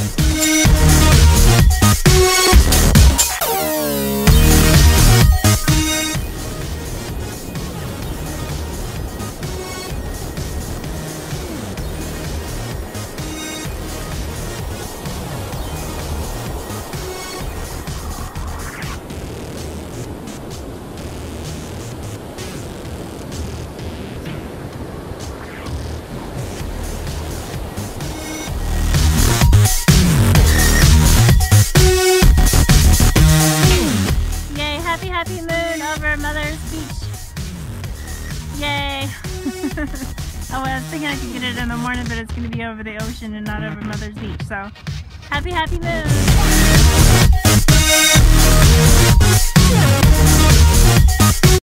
Happy moon over Mother's Beach. Yay. Oh, I was thinking I could get it in the morning, but it's going to be over the ocean and not over Mother's Beach. So, happy moon.